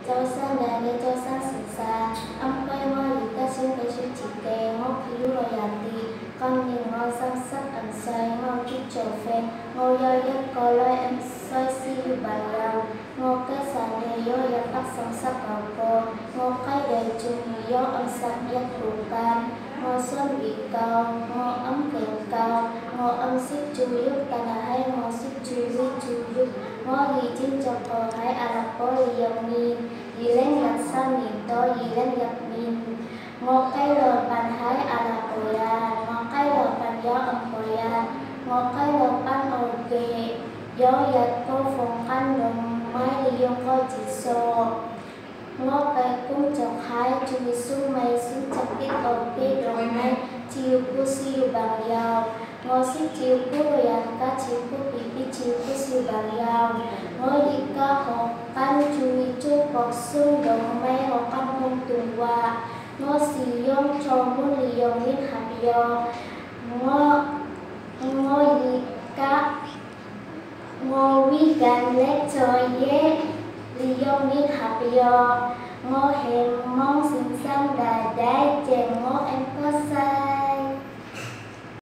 cho sang đà để cho sang sinh xa âm quay hoa lý ta xuyên cái chữ chỉ kè ngô khí rồi là tì con nhìn ngô xăm sắc ẩm xoay ngô chút trầu phê ngô yo nhất có loài em xoay si bài lao ngô cái sàn đề yo nhất tắc sông sắc ở cô ngô cái đề chung yo âm sắc nhất đủ can ngô xuân vị cao ngô ấm kèm cao ngô âm xích chú yúc ta là hay ngô xích chú yúc chú yúc ngô gì chinh cho cô hay à là cô lý dòng nhìn gì lên gạch sang nhìn tôi gì lên gặp nhìn ngô cái lờ bàn hái à là cô ya ngô cái lờ bàn gió âm cô ya ngô cái lờ bàn ổ kê gió giật cô phòng khăn đồng mai lý dòng cô chỉ số ngô cái cung chọc hai chui su mây su chặt ít ở phía đồng này chiều cô siêu bằng giàu ngô xích chiều cô rồi cá chiều cô bị chiều cô siêu bằng giàu ngô đi ca họ căn chui chu bọc xuân đồng mây họ căn hôm tuần qua ngô xì yong cho muốn lì yong liên hạt yo ngô đi ca ngô vi gan lết cho ye lì yong liên hạt yo ngô